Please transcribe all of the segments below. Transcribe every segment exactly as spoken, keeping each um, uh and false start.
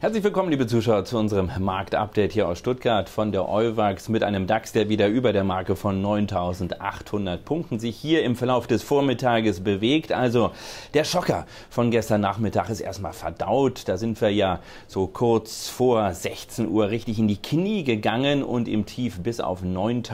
Herzlich willkommen, liebe Zuschauer, zu unserem Marktupdate hier aus Stuttgart von der Euwax mit einem DAX, der wieder über der Marke von neuntausendachthundert Punkten sich hier im Verlauf des Vormittages bewegt. Also der Schocker von gestern Nachmittag ist erstmal verdaut. Da sind wir ja so kurz vor sechzehn Uhr richtig in die Knie gegangen und im Tief bis auf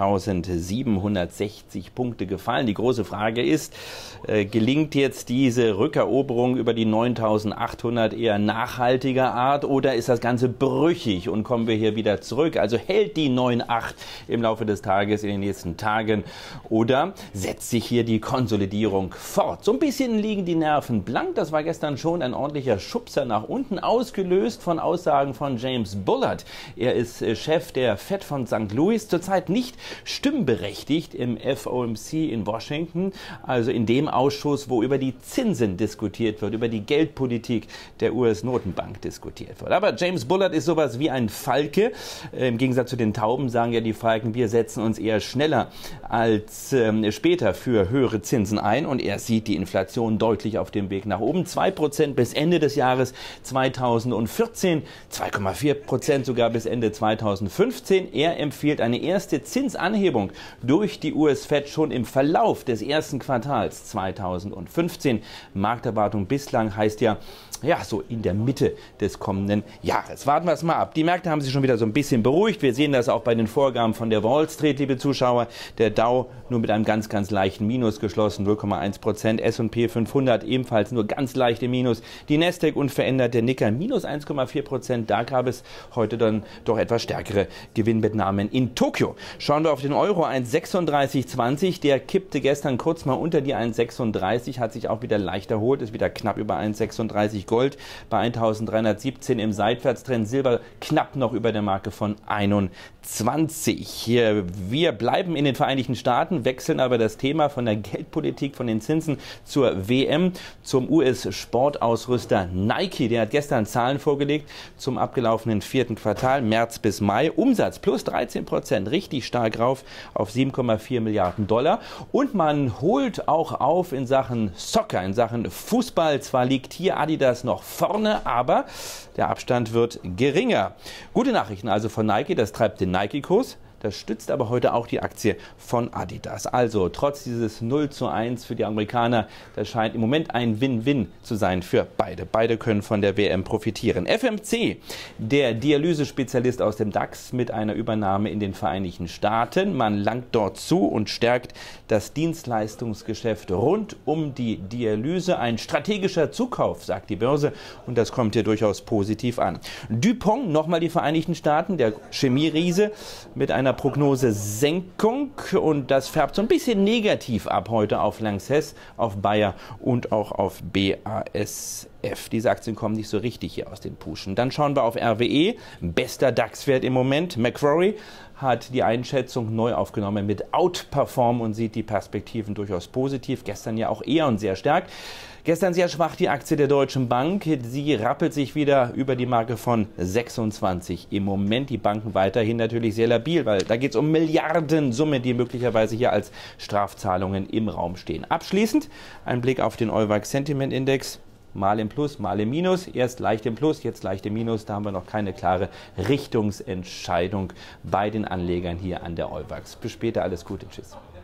neuntausendsiebenhundertsechzig Punkte gefallen. Die große Frage ist, äh, gelingt jetzt diese Rückeroberung über die neuntausendachthundert eher nachhaltiger Art oder ist das Ganze brüchig und kommen wir hier wieder zurück? Also hält die neun Komma acht im Laufe des Tages in den nächsten Tagen oder setzt sich hier die Konsolidierung fort? So ein bisschen liegen die Nerven blank. Das war gestern schon ein ordentlicher Schubser nach unten, ausgelöst von Aussagen von James Bullard. Er ist Chef der Fed von Sankt Louis, zurzeit nicht stimmberechtigt im F O M C in Washington, also in dem Ausschuss, wo über die Zinsen diskutiert wird, über die Geldpolitik der U S-Notenbank diskutiert wird. Aber James Bullard ist sowas wie ein Falke. Im Gegensatz zu den Tauben sagen ja die Falken, wir setzen uns eher schneller als ähm, später für höhere Zinsen ein. Und er sieht die Inflation deutlich auf dem Weg nach oben. zwei Prozent bis Ende des Jahres zweitausendvierzehn, zwei Komma vier Prozent sogar bis Ende zweitausendfünfzehn. Er empfiehlt eine erste Zinsanhebung durch die U S-Fed schon im Verlauf des ersten Quartals zweitausendfünfzehn. Markterwartung bislang heißt ja, ja, so in der Mitte des kommenden Jahres. Warten wir es mal ab. Die Märkte haben sich schon wieder so ein bisschen beruhigt. Wir sehen das auch bei den Vorgaben von der Wall Street, liebe Zuschauer. Der Dow nur mit einem ganz, ganz leichten Minus geschlossen, null Komma eins Prozent. S und P fünfhundert ebenfalls nur ganz leicht im Minus. Die Nasdaq unverändert, der Nikkei minus eins Komma vier Prozent. Da gab es heute dann doch etwas stärkere Gewinnmitnahmen in Tokio. Schauen wir auf den Euro, eins Komma sechsunddreißig zwanzig. Der kippte gestern kurz mal unter die eins Komma sechsunddreißig, hat sich auch wieder leicht erholt, ist wieder knapp über eins Komma sechsunddreißig. Gold bei eintausenddreihundertsiebzehn im Seitwärtstrend, Silber knapp noch über der Marke von einundzwanzig. Wir bleiben in den Vereinigten Staaten, wechseln aber das Thema von der Geldpolitik, von den Zinsen zur W M, zum U S-Sportausrüster Nike. Der hat gestern Zahlen vorgelegt zum abgelaufenen vierten Quartal, März bis Mai. Umsatz plus dreizehn Prozent, richtig stark rauf auf sieben Komma vier Milliarden Dollar. Und man holt auch auf in Sachen Soccer, in Sachen Fußball. Zwar liegt hier Adidas noch vorne, aber der Abstand wird geringer. Gute Nachrichten also von Nike, das treibt den Nike-Kurs. Das stützt aber heute auch die Aktie von Adidas. Also trotz dieses null zu eins für die Amerikaner, das scheint im Moment ein Win-Win zu sein für beide. Beide können von der W M profitieren. F M C, der Dialysespezialist aus dem DAX mit einer Übernahme in den Vereinigten Staaten. Man langt dort zu und stärkt das Dienstleistungsgeschäft rund um die Dialyse. Ein strategischer Zukauf, sagt die Börse, und das kommt hier durchaus positiv an. DuPont, nochmal die Vereinigten Staaten, der Chemieriese mit einer Prognose-Senkung, und das färbt so ein bisschen negativ ab heute auf Lanxess, auf Bayer und auch auf B A S F. Diese Aktien kommen nicht so richtig hier aus den Puschen. Dann schauen wir auf R W E, bester DAX-Wert im Moment. Macquarie hat die Einschätzung neu aufgenommen mit Outperform und sieht die Perspektiven durchaus positiv. Gestern ja auch eher und sehr stark. Gestern sehr schwach die Aktie der Deutschen Bank. Sie rappelt sich wieder über die Marke von sechsundzwanzig. Im Moment die Banken weiterhin natürlich sehr labil, weil da geht es um Milliardensummen, die möglicherweise hier als Strafzahlungen im Raum stehen. Abschließend ein Blick auf den Euwax Sentiment Index. Mal im Plus, mal im Minus. Erst leicht im Plus, jetzt leicht im Minus. Da haben wir noch keine klare Richtungsentscheidung bei den Anlegern hier an der Euwax. Bis später, alles Gute, tschüss.